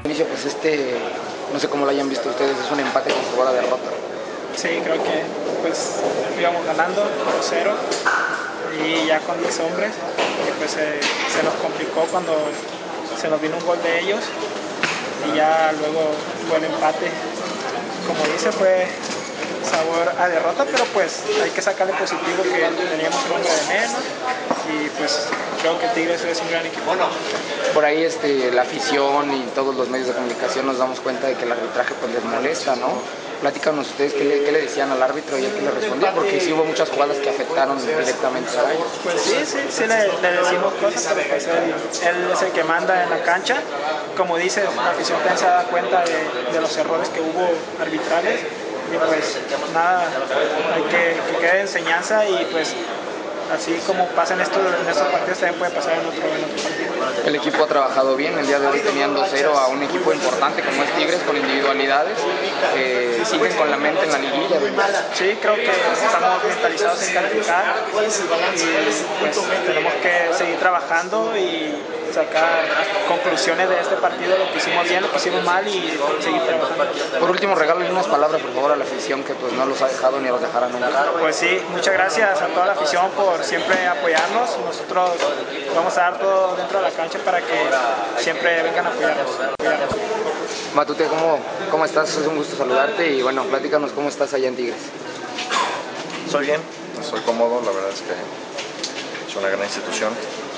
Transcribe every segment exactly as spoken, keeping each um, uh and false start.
Inicio, pues este, no sé cómo lo hayan visto ustedes, es un empate con sabor a derrota. Sí, creo que pues íbamos ganando dos cero y ya con diez hombres, y pues se, se nos complicó cuando se nos vino un gol de ellos y ya luego fue el empate. Como dice, fue sabor a derrota, pero pues hay que sacarle positivo que teníamos un hombre de menos y pues creo que Tigres es un gran equipo. Por ahí este, la afición y todos los medios de comunicación nos damos cuenta de que el arbitraje pues les molesta, ¿no? Platícanos ustedes qué le, qué le decían al árbitro y él qué le respondió, porque sí hubo muchas jugadas que afectaron directamente a ellos. Pues sí, sí, sí le, le decimos cosas, pero pues él, él es el que manda en la cancha. Como dice, la afición se da cuenta de, de los errores que hubo arbitrales y pues nada, hay que, que quede enseñanza y pues así como pasa en estos, en estos partidos también puede pasar en otro, en otro partido. El equipo ha trabajado bien, el día de hoy tenían dos cero a un equipo importante como es Tigres con individualidades, eh, siguen con la mente en la liguilla. Sí, creo que estamos mentalizados en calificar y pues tenemos que seguir trabajando y sacar conclusiones de este partido, lo que hicimos bien, lo que hicimos mal y seguir trabajando. Por último, regálale unas palabras por favor a la afición que pues no los ha dejado ni los dejará nunca. Pues sí, muchas gracias a toda la afición por siempre apoyarnos. Nosotros vamos a dar todo dentro de la cancha para que siempre vengan a apoyarnos. apoyarnos. Matute, ¿cómo, ¿cómo estás? Es un gusto saludarte y bueno, platícanos cómo estás allá en Tigres. Soy bien, estoy cómodo, la verdad es que es una gran institución.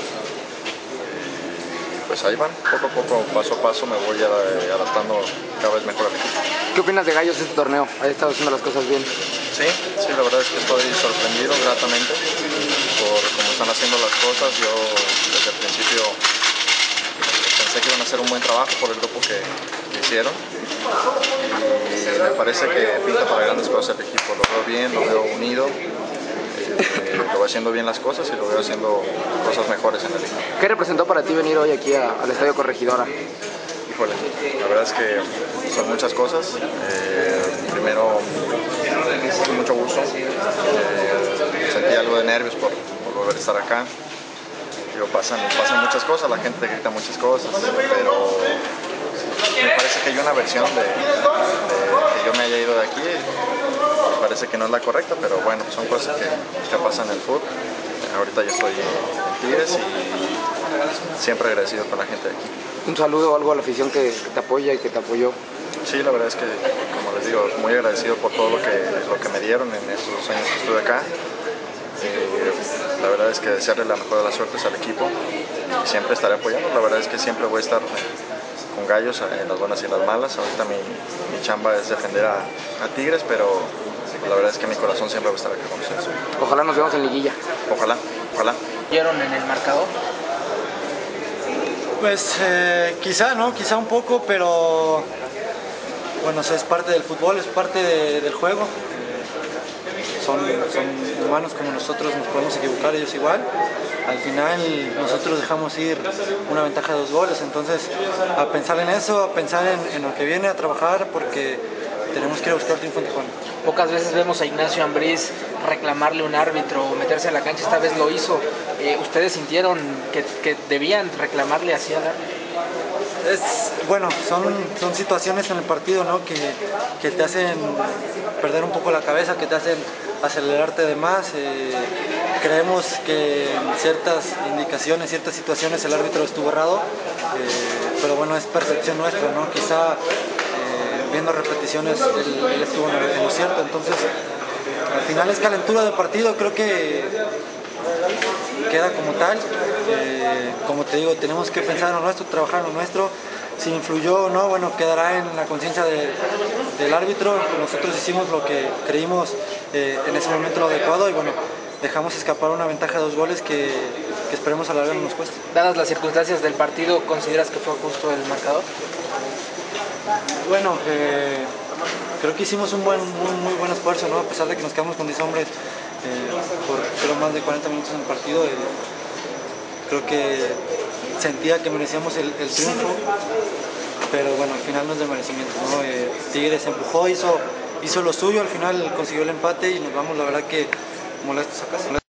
Pues ahí van, poco a poco, paso a paso me voy adaptando cada vez mejor al equipo. ¿Qué opinas de Gallos este torneo? ¿Ha estado haciendo las cosas bien? Sí, sí, la verdad es que estoy sorprendido gratamente por cómo están haciendo las cosas. Yo desde el principio pensé que iban a hacer un buen trabajo por el grupo que, que hicieron y me parece que pinta para grandes cosas el equipo. Lo veo bien, lo veo unido. Eh, lo veo haciendo bien las cosas y lo veo haciendo cosas mejores en el equipo. ¿Qué representó para ti venir hoy aquí a, al Estadio Corregidora? Híjole, la verdad es que son muchas cosas. Eh, primero, con mucho gusto. Eh, sentí algo de nervios por, por volver a estar acá. Digo, pasan, pasan muchas cosas, la gente grita muchas cosas, pero me parece que hay una versión de, de que yo me haya ido de aquí. Me parece que no es la correcta, pero bueno, son cosas que, que pasan en el fútbol. Ahorita yo estoy en Tigres y siempre agradecido con la gente de aquí. Un saludo o algo a la afición que, que te apoya y que te apoyó. Sí, la verdad es que, como les digo, muy agradecido por todo lo que, lo que me dieron en estos dos años que estuve acá. Eh, la verdad es que desearle la mejor de las suertes al equipo y siempre estaré apoyando. La verdad es que siempre voy a estar con Gallos en las buenas y en las malas. Ahorita mi, mi chamba es defender a, a Tigres, pero la verdad es que mi corazón siempre va a estar acá con ustedes. Ojalá nos veamos en liguilla. Ojalá, ojalá. ¿Vieron en el marcador? Pues eh, quizá, ¿no? Quizá un poco, pero bueno, es parte del fútbol, es parte de, del juego. Son, son humanos como nosotros, nos podemos equivocar, ellos igual. Al final nosotros dejamos ir una ventaja de dos goles, entonces a pensar en eso, a pensar en, en lo que viene, a trabajar, porque tenemos que ir a buscar triunfo en Tijuana. Pocas veces vemos a Ignacio Ambriz reclamarle a un árbitro o meterse a la cancha, esta vez lo hizo. Eh, ¿Ustedes sintieron que, que debían reclamarle así al árbitro? Es, bueno, son, son situaciones en el partido, ¿no? que, que te hacen perder un poco la cabeza, que te hacen acelerarte de más. Eh, creemos que en ciertas indicaciones, ciertas situaciones el árbitro estuvo errado, eh, pero bueno, es percepción nuestra, ¿no? Quizá eh, viendo repeticiones él, él estuvo en lo cierto, entonces al final es calentura de partido, creo que queda como tal. Eh, como te digo, tenemos que pensar en lo nuestro, trabajar en lo nuestro. Si influyó o no, bueno, quedará en la conciencia de, del árbitro. Nosotros hicimos lo que creímos eh, en ese momento lo adecuado y bueno, dejamos escapar una ventaja de dos goles que, que esperemos a la larga no nos cueste. Dadas las circunstancias del partido, ¿consideras que fue justo el marcador? Bueno, eh, creo que hicimos un buen, muy, muy buen esfuerzo, ¿no? A pesar de que nos quedamos con diez hombres eh, por creo más de cuarenta minutos en el partido. Eh, creo que sentía que merecíamos el, el triunfo, pero bueno, al final no es de merecimiento, ¿no? Eh, Tigres empujó, hizo, hizo lo suyo, al final consiguió el empate y nos vamos, la verdad que molestos a casa.